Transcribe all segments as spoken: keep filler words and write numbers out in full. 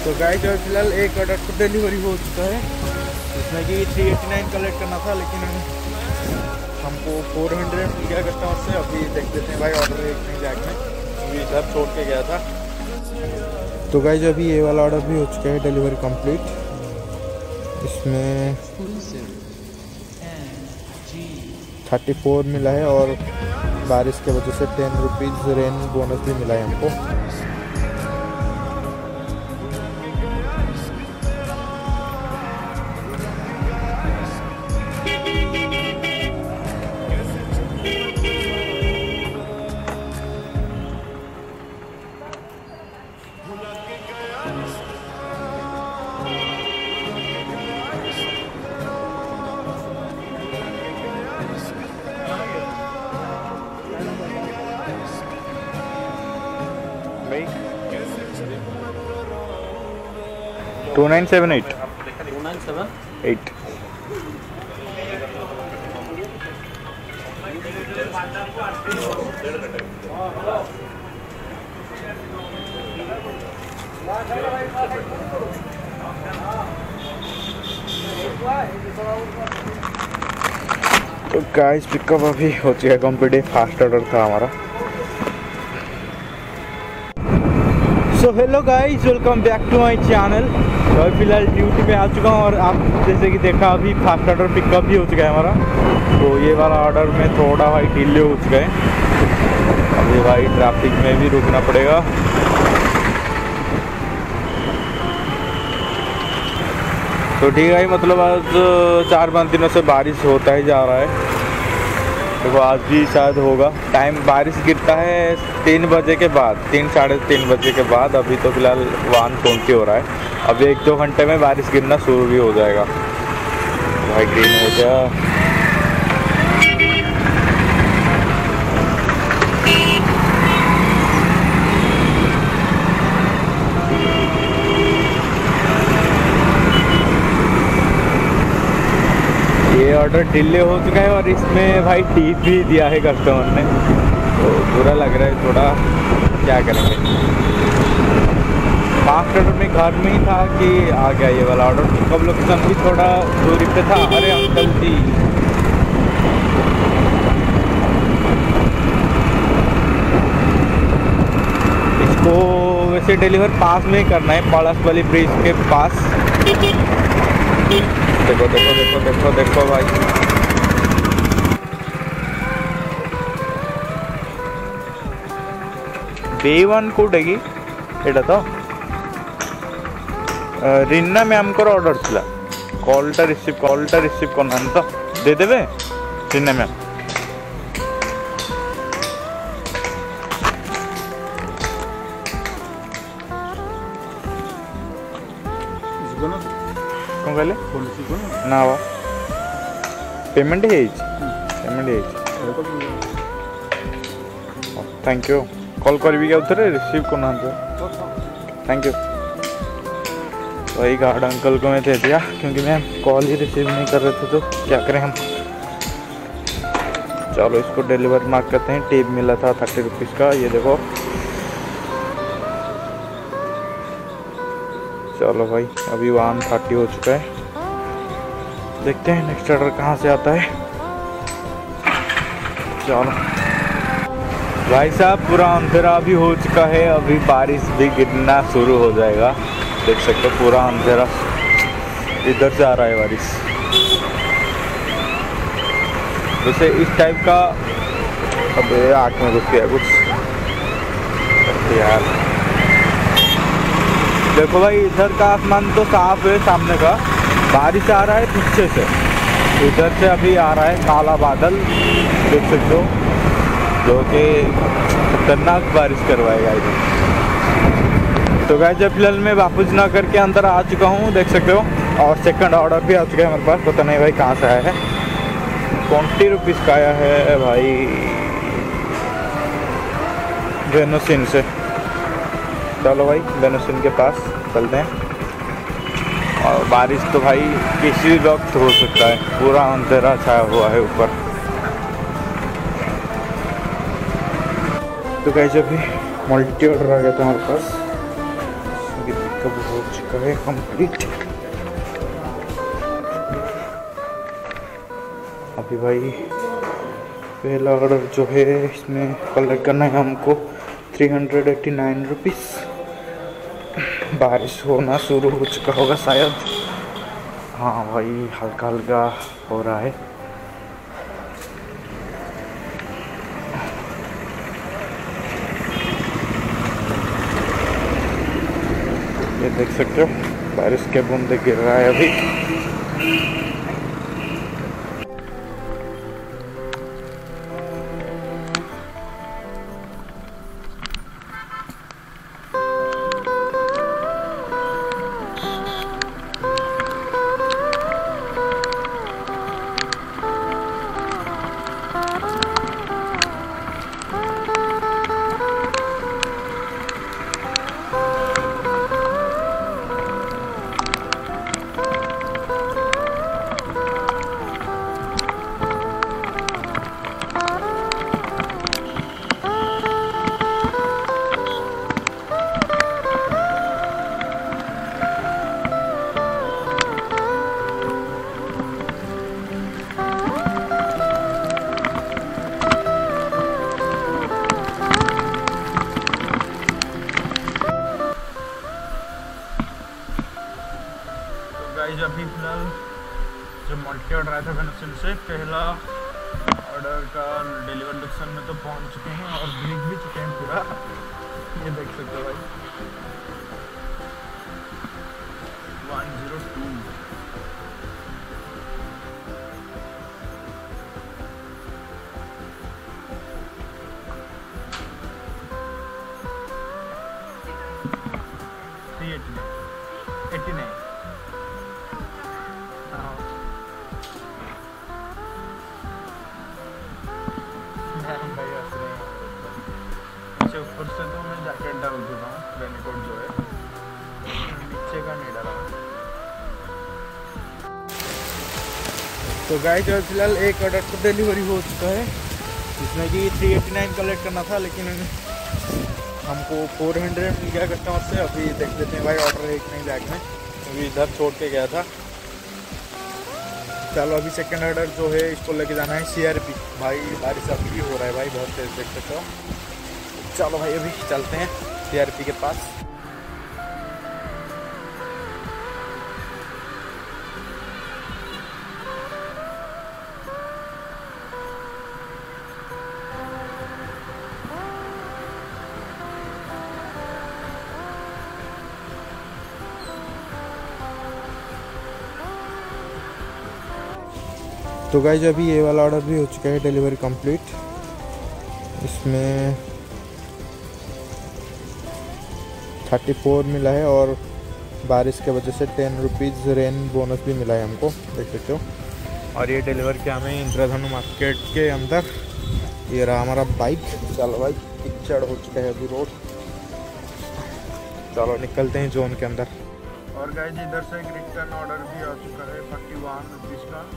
तो गाइस जो फिलहाल एक ऑर्डर तो डिलीवरी हो चुका है, इसमें कि थ्री एटी नाइन कलेक्ट करना था, लेकिन हमको फोर हंड्रेड मिल गया कस्टमर से। अभी देख लेते हैं भाई ऑर्डर एक नहीं जाके अभी इधर छोड़ के गया था। तो गाइस अभी ये वाला ऑर्डर भी हो चुका है डिलीवरी कंप्लीट। इसमें थर्टी फोर मिला है और बारिश के वजह से टेन रुपीज़ रेन बोनस भी मिला है हमको। Two nine seven eight two nine seven eight तो गाइस पिकअप अभी हो चुका है कंप्लीट। फास्ट ऑर्डर था हमारा। So hello guys, welcome back to my channel. तो फिलहाल ड्यूटी पे आ चुका हूँ और आप जैसे कि देखा अभी फास्ट ऑर्डर पिकअप भी हो चुका है हमारा। तो ये वाला ऑर्डर में थोड़ा भाई डिले हो चुका है। अभी भाई ट्रैफिक में भी रुकना पड़ेगा। तो ठीक है, मतलब आज चार पाँच दिनों से बारिश होता ही जा रहा है। देखो आज भी शायद होगा। टाइम बारिश गिरता है तीन बजे के बाद, तीन साढ़े तीन बजे के बाद। अभी तो फिलहाल वन ट्वेंटी हो रहा है। अभी एक दो घंटे में बारिश गिरना शुरू भी हो जाएगा। भाई ग्रीन हो गया। ये ऑर्डर डिले हो चुका है और इसमें भाई टिप भी दिया है कस्टमर ने, तो बुरा लग रहा है थोड़ा। क्या करेंगे। फास्ट ऑर्डर में घर में ही था कि आ गया ये वाला ऑर्डर। पिकअप लोकेशन भी थोड़ा दूरी पे था। अरे अंकल जी, इसको वैसे डिलीवर पास में ही करना है, पड़स वाली ब्रिज के पास। देखो देखो देखो देखो देखो भाई, बे वन कोडेगी एटा तो रीना मैम को ऑर्डर थिला। कॉलटा रिसीव कॉलटा रिसीव करना तो दे देबे रीना मैम। कौन कहले ना वा पेमेंट है पेमेंट है। Thank you. कॉल कर भी उधर रिसीव करना थैंक यू। वही कार्ड अंकल को मैं दे दिया क्योंकि मैं कॉल ही रिसीव नहीं कर रहे थे। तो क्या करें हम। चलो इसको डिलीवर मार्क करते हैं। टिप मिला था थर्टी रुपीज़ का, ये देखो। चलो भाई अभी वन थर्टी हो चुका है। देखते हैं नेक्स्ट ऑर्डर कहाँ से आता है। चलो भाई साहब पूरा अंधेरा भी हो चुका है। अभी बारिश भी गिरना शुरू हो जाएगा। देख सकते हो पूरा अंधेरा इधर से आ रहा है बारिश। वैसे इस टाइप का अबे आँख में घुस गया कुछ यार। देखो भाई इधर का आसमान तो साफ है, सामने का बारिश आ रहा है पीछे से। इधर से अभी आ रहा है काला बादल, देख सकते हो, जो कि खतरनाक बारिश करवाएगा इधर। तो गाइस जब फिलहाल मैं वापस ना करके अंदर आ चुका हूँ, देख सकते हो। और सेकंड ऑर्डर भी आ चुका है हमारे पास। पता नहीं भाई कहाँ से आया है। ट्वेंटी रुपीज़ का आया है भाई वेनोसिन से। चलो भाई वेनोसिन के पास चलते हैं। और बारिश तो भाई किसी वक्त हो सकता है, पूरा अंधेरा छाया हुआ है ऊपर। तो गाइस अभी मल्टी ऑर्डर आ गया था हमारे पास। सब हो चुका है कंप्लीट। अभी भाई पहला ऑर्डर जो है इसमें कलेक्ट करना है हमको three hundred eighty nine rupees. बारिश होना शुरू हो चुका होगा शायद। हाँ भाई हल्का हल्का हो रहा है। ये देख सकते हो बारिश के बूंदे गिर रहा है अभी। गाइस अभी फिलहाल जो मल्टी ऑर्डर आया था वेनेस्डे से पहला ऑर्डर का डिलीवर लोकेशन में तो पहुंच चुके हैं और भेज भी चुके हैं पूरा। ये देख सकते हो भाई one zero two. Three eighty nine eighty nine नीचे ऊपर से तो मैं जैकेट डाल चुका हूँ, रेनकोट जो है नीचे का नहीं डाला। तो गाइस जो फिलहाल एक ऑर्डर तो डिलीवरी हो चुका है जिसमें कि थ्री एटी नाइन कलेक्ट करना था, लेकिन हमको फोर हंड्रेड मिल गया कस्टमर से। अभी देख लेते हैं भाई ऑर्डर एक नहीं बैग में, अभी इधर छोड़ के गया था। चलो अभी सेकंड ऑर्डर जो है इसको लेके जाना है सीआरपी। भाई बारिश अभी हो रहा है भाई बहुत तेज, देख सकते हो। चलो भाई अभी चलते हैं सीआरपी के पास। तो गाइस अभी ये वाला ऑर्डर भी हो चुका है डिलीवरी कंप्लीट। इसमें थर्टी फोर मिला है और बारिश के वजह से टेन रुपीज़ रेन बोनस भी मिला है हमको, देख सकते हो। और ये डिलीवर किया हमें इंद्राधनु मार्केट के अंदर। ये रहा हमारा बाइक। चलो भाई कीचड़ हो चुका है अभी रोड। चलो निकलते हैं जोन के अंदर। और गाइस इधर से एक रिटर्न ऑर्डर भी आ चुका है फोर्टी वन रुपीज़ का।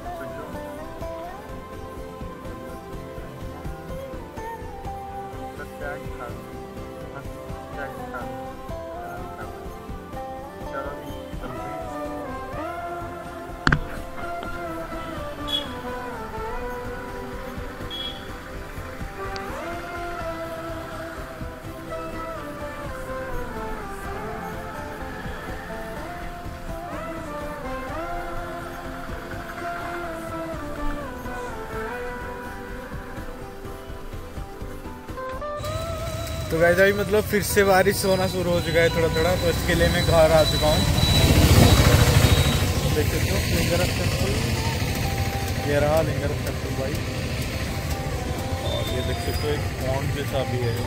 तो गाइस अभी मतलब फिर से बारिश होना शुरू हो चुका है थोड़ा थोड़ा, तो इसके लिए मैं घर आ चुका हूँ। देख सकते हो लिंगराज टेम्पल, ये रहा लिंगराज टेम्पल भाई। और ये देख सकते हो एक पॉन्ड जैसा भी है,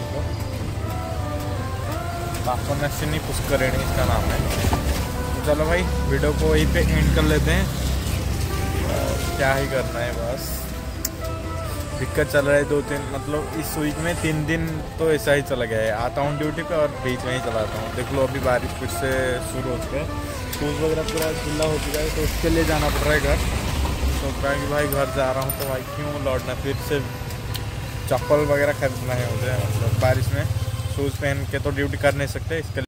पापनाशिनी पुष्करिणी इसका नाम है। तो चलो भाई वीडियो को वहीं पे एंड कर लेते हैं। और क्या ही करना है, बस दिक्कत चल रहा है दो तीन, मतलब इस वीक में तीन दिन तो ऐसा ही चला गया है। आता हूँ ड्यूटी पे और बीच में ही चलाता हूँ। देख लो अभी बारिश फिर से शुरू हो चुका है, शूज़ वगैरह पूरा गिल्ला हो चुका है, तो उसके लिए जाना पड़ रहा है घर। सोच रहा है कि भाई घर जा रहा हूँ तो भाई क्यों लौटना, फिर से चप्पल वगैरह खरीदना है मुझे। मतलब बारिश में शूज़ पहन के तो ड्यूटी कर नहीं सकते, इसके